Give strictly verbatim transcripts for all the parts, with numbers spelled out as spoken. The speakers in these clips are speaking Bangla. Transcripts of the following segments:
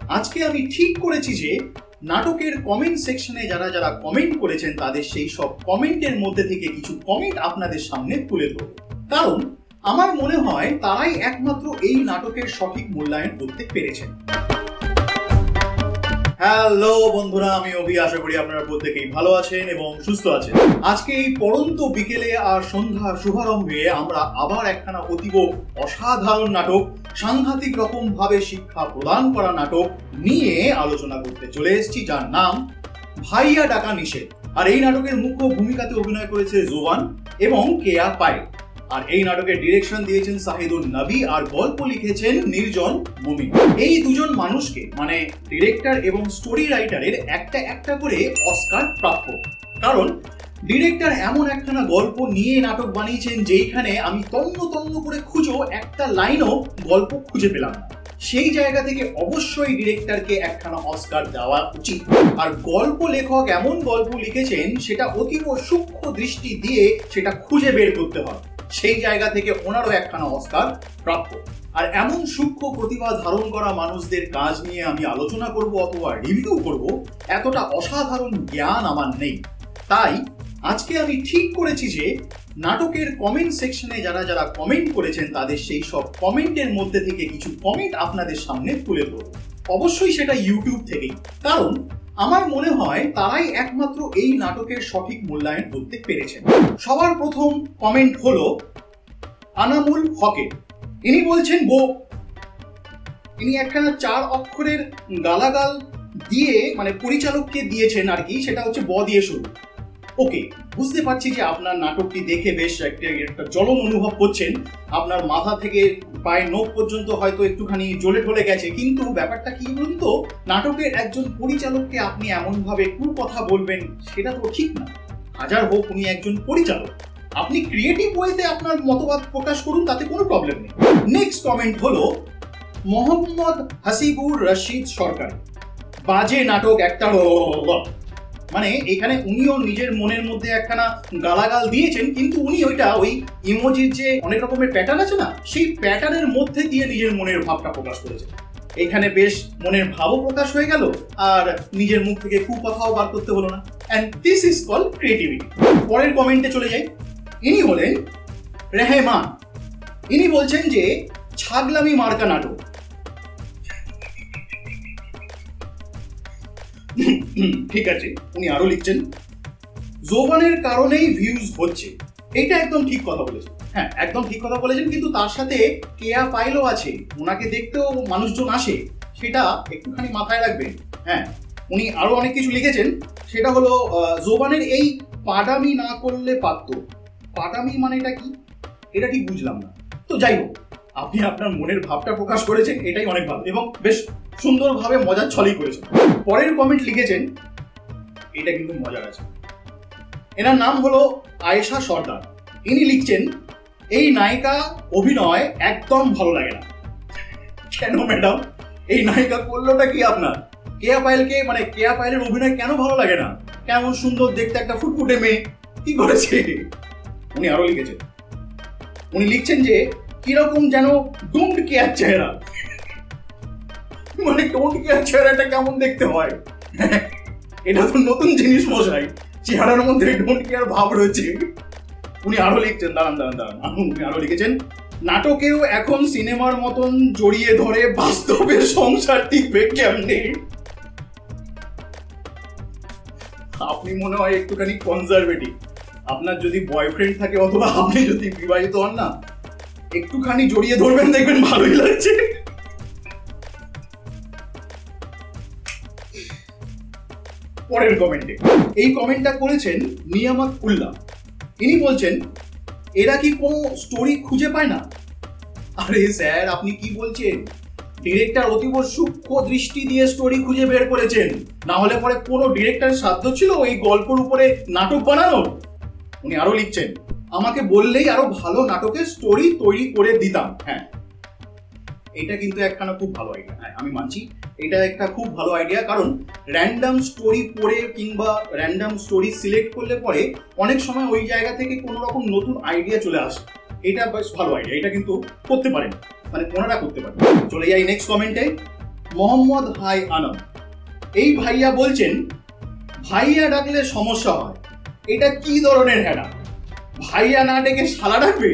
আজকে আমি ঠিক করেছি যে নাটকের কমেন্ট সেকশনে যারা যারা কমেন্ট করেছেন তাদের সেই সব কমেন্টের মধ্যে থেকে কিছু কমেন্ট আপনাদের সামনে তুলে ধরব, কারণ আমার মনে হয় তারাই একমাত্র এই নাটকের সঠিক মূল্যায়ন করতে পেরেছেন। হ্যালো বন্ধুরা, আমি অভি। আশা করি আপনারা প্রত্যেকেই ভালো আছেন এবং সুস্থ আছেন। আজকে এই পড়ন্ত বিকেলে আর সন্ধ্যার শুভারম্ভে আমরা আবার একখানা অতীব অসাধারণ নাটক, সাংঘাতিক রকম ভাবে শিক্ষা প্রদান করা নাটক নিয়ে আলোচনা করতে চলে এসেছি, যার নাম ভাইয়া ডাকা নিষেধ। আর এই নাটকের মুখ্য ভূমিকাতে অভিনয় করেছে জোবান এবং কেয়া পায়েল। আর এই নাটকের ডিরেকশন দিয়েছেন শাহিদুল নবী আর গল্প লিখেছেন নির্জন মুমিন। এই দুজন মানুষকে মানে ডিরেক্টর এবং স্টোরি রাইটারের একটা একটা করে অস্কার প্রাপ্য, কারণ ডিরেক্টর এমন একখানা গল্প নিয়ে নাটক বানিয়েছেন যেইখানে আমি তন্ন তন্ন করে খুঁজো একটা লাইনও গল্প খুঁজে পেলাম না। সেই জায়গা থেকে অবশ্যই ডিরেক্টরকে একখানা অস্কার দেওয়া উচিত। আর গল্প লেখক এমন গল্প লিখেছেন সেটা অতীব সূক্ষ্ম দৃষ্টি দিয়ে সেটা খুঁজে বের করতে হয়, সেই জায়গা থেকে ওনারও একখানা অস্কার প্রাপ্য। আর এমন সূক্ষ্ম প্রতিভা ধারণ করা মানুষদের কাজ নিয়ে আমি আলোচনা করব অথবা রিভিউ করব, এতটা অসাধারণ জ্ঞান আমার নেই। তাই আজকে আমি ঠিক করেছি যে নাটকের কমেন্ট সেকশনে যারা যারা কমেন্ট করেছেন তাদের সেই সব কমেন্টের মধ্যে থেকে কিছু কমেন্ট আপনাদের সামনে তুলে ধরব। অবশ্যই সেটা ইউটিউব থেকেই, কারণ আমার মনে হয় তারাই একমাত্র এই নাটকের সঠিক মূল্যায়ন করতে পেরেছেন। সবার প্রথম কমেন্ট হলো আনামুল হকের। ইনি বলছেন বো। ইনি একখানা চার অক্ষরের গালাগাল দিয়ে মানে পরিচালককে দিয়েছেন আর কি, সেটা হচ্ছে ব দিয়ে শুরু। ওকে, বুঝতে পারছি যে আপনার নাটকটি দেখে বেশ একটা একটা জ্বলন অনুভব করছেন, আপনার মাথা থেকে পায়ের নখ পর্যন্ত হয়তো একটুখানি জ্বলে ঢলে গেছে। কিন্তু ব্যাপারটা কি বলুন তো, নাটকের একজন পরিচালককে আপনি এমন ভাবে কু কথা বলবেন সেটা তো ঠিক না। হাজার হোক উনি একজন পরিচালক, আপনি ক্রিয়েটিভ ওয়েতে আপনার মতবাদ প্রকাশ করুন, তাতে কোনো প্রবলেম নেই। নেক্সট কমেন্ট হলো মোহাম্মদ হাসিবুর রশিদ সরকার। বাজে নাটক একটা, মানে এখানে উনিও নিজের মনের মধ্যে একখানা গালাগাল দিয়েছেন, কিন্তু উনি ওইটা ওই ইমোজির যে অনেক রকমের প্যাটার্ন আছে না, সেই প্যাটার্নের মধ্যে দিয়ে নিজের মনের ভাবটা প্রকাশ করেছেন। এখানে বেশ মনের ভাবও প্রকাশ হয়ে গেল আর নিজের মুখ থেকে খুব কথাও বার করতে হলো না। And this is called creativity. পরের কমেন্টে চলে যাই। ইনি হলেন রেহমান। ইনি বলছেন যে ছাগলামি মার্কা নাটক। ঠিক আছে, উনি আরো লিখছেন জোবানের কারণেই ভিউজ হচ্ছে। এটা একদম ঠিক কথা বলেছেন। হ্যাঁ, একদম ঠিক কথা বলেছেন, কিন্তু তার সাথে কেয়া পাইলও আছে, ওনাকে দেখতেও মানুষজন আসে, সেটা একটুখানি মাথায় রাখবেন। হ্যাঁ, উনি আরো অনেক কিছু লিখেছেন, সেটা হলো জোবানের এই পাডামি না করলে পারত। পাডামি মানে এটা কি, এটা ঠিক বুঝলাম না। তো যাই হোক, আপনি আপনার মনের ভাবটা প্রকাশ করেছেন, এটাই অনেক ভালো এবং বেশ সুন্দরভাবে মজার ছলেই করেছেন। পরের কমেন্ট লিখেছেন, এটা কিন্তু মজার আছে। এনার নাম হলো আয়েশা সর্দার। ইনি লিখছেন এই নায়িকা অভিনয় একদম ভালো লাগে না। কেন ম্যাডাম, এই নায়িকা করলোটা কি আপনার? কেয়া পায়েলকে মানে কেয়া পায়েলের অভিনয় কেন ভালো লাগে না? কেমন সুন্দর দেখতে একটা ফুটফুটে মেয়ে, কি করেছে? উনি আরো লিখেছেন, উনি লিখছেন যে কিরকম যেন ডোন্ট কেয়ার চেহারা। মানে ডোন্ট কেয়ার চেহারাটা কেমন দেখতে হয়? এটা তো নতুন জিনিস মশাই, চেহারার মধ্যে ডোন্ট কেয়ার ভাব রয়েছে। উনি আরো লিখছেন, দাঁড়ান দাঁড়ান দাঁড়ান উনি আরো লিখেছেন নাটকেও এখন সিনেমার মতন জড়িয়ে ধরে বাস্তবে সংসার টিকবে কেমনে। আপনি মনে হয় একটুখানি কনজারভেটিভ। আপনার যদি বয়ফ্রেন্ড থাকে অথবা আপনি যদি বিবাহিত হন না, একটুখানি জড়িয়ে ধরবেন, দেখবেন ভালোই লাগছে। পরের কমেন্টে এই কমেন্টটা করেছেন নিয়ামত উল্লাহ। ইনি বলছেন এরা কি কোনো স্টোরি খুঁজে পায় না? আরে স্যার, আপনি কি বলছেন? ডিরেক্টর অতীব সূক্ষ্ম দৃষ্টি দিয়ে স্টোরি খুঁজে বের করেছেন, না হলে পরে কোনো ডিরেক্টরের সাধ্য ছিল এই গল্পের উপরে নাটক বানানোর? উনি আরো লিখছেন আমাকে বললেই আরো ভালো নাটকের স্টোরি তৈরি করে দিতাম। হ্যাঁ, এটা কিন্তু একখানা খুব ভালো আইডিয়া। হ্যাঁ, আমি মানছি এটা একটা খুব ভালো আইডিয়া, কারণ র্যান্ডাম স্টোরি পড়ে কিংবা র্যান্ডাম স্টোরি সিলেক্ট করলে পরে অনেক সময় ওই জায়গা থেকে কোনো রকম নতুন আইডিয়া চলে আসে। এটা বেশ ভালো আইডিয়া, এটা কিন্তু করতে পারেন, মানে ওনারা করতে পারেন। চলে যাই নেক্সট কমেন্টে। মোহাম্মদ হাই আনম। এই ভাইয়া বলছেন ভাইয়া ডাকলে সমস্যা হয়, এটা কি ধরনের হ্যাডা, ভাইয়া না ডেকে শালা ডাকবে?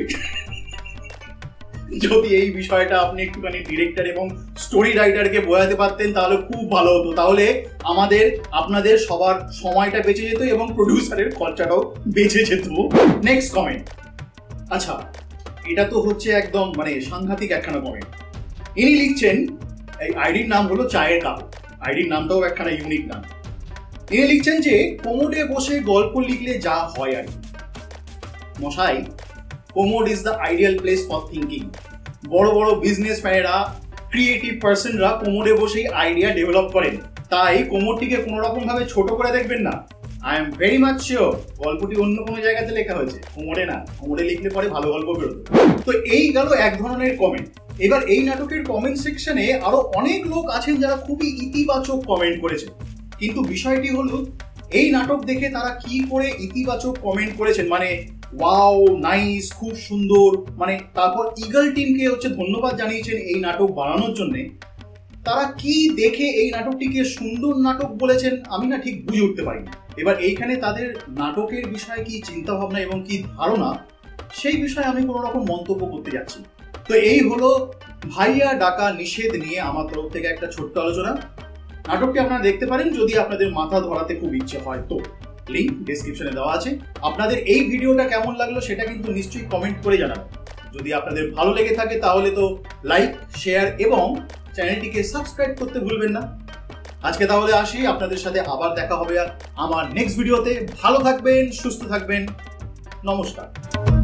যদি এই বিষয়টা আপনি একটুখানি ডিরেক্টর এবং স্টোরি রাইটারকে বোঝাতে পারতেন তাহলে খুব ভালো হতো, তাহলে আমাদের আপনাদের সবার সময়টা বেঁচে যেত এবং প্রডিউসারের খরচাটাও বেঁচে যেত। Next comment. আচ্ছা, এটা তো হচ্ছে একদম মানে সাংঘাতিক একখানা কমেন্ট। ইনি লিখছেন, এই আইডির নাম হলো চায়ের কাপ, আইডির নামটাও একখানা ইউনিক নাম। ইনি লিখছেন যে কোমোডে বসে গল্প লিখলে যা হয় আর কি। মশাই, commode is the ideal place for thinking. বড় বড় বিজনেসম্যানেরা, ক্রিয়েটিভ পার্সনরা কোমোডে বসেই আইডিয়া ডেভেলপ করেন, তাই কোমোডটিকে কোনো রকম ভাবে ছোট করে দেখবেন না। I am very much sure গল্পটি অন্য কোনো জায়গাতে লেখা হয়েছে, কোমোডে না। কোমোডে লিখলে পরে ভালো গল্প বেরোবে। তো এই গেল এক ধরনের কমেন্ট। এবার এই নাটকের কমেন্ট সেকশনে আরো অনেক লোক আছেন যারা খুবই ইতিবাচক কমেন্ট করেছেন, কিন্তু বিষয়টি হলো এই নাটক দেখে তারা কি করে ইতিবাচক কমেন্ট করেছেন, মানে ওয়াও, নাইস, খুব সুন্দর, মানে তারপর ইগল টিমকে হচ্ছে ধন্যবাদ জানিয়েছেন এই নাটক বানানোর জন্য। তারা কি দেখে এই নাটকটিকে সুন্দর নাটক বলেছেন আমি না ঠিক বুঝে উঠতে পারি। এবার এইখানে তাদের নাটকের বিষয়ে কি চিন্তা ভাবনা এবং কি ধারণা, সেই বিষয়ে আমি কোনো রকম মন্তব্য করতে যাচ্ছি। তো এই হলো ভাইয়া ডাকা নিষেধ নিয়ে আমার তরফ থেকে একটা ছোট্ট আলোচনা। নাটকটি আপনারা দেখতে পারেন যদি আপনাদের মাথা ধরাতে খুব ইচ্ছে হয় তো। লিংক ডেসক্রিপশনে দেওয়া আছে। আপনাদের এই ভিডিওটা কেমন লাগলো সেটা কিন্তু নিশ্চয়ই কমেন্ট করে জানাবেন। যদি আপনাদের ভালো লেগে থাকে তাহলে তো লাইক, শেয়ার এবং চ্যানেলটিকে সাবস্ক্রাইব করতে ভুলবেন না। আজকে তাহলে আসি, আপনাদের সাথে আবার দেখা হবে আর আমার নেক্সট ভিডিওতে। ভালো থাকবেন, সুস্থ থাকবেন, নমস্কার।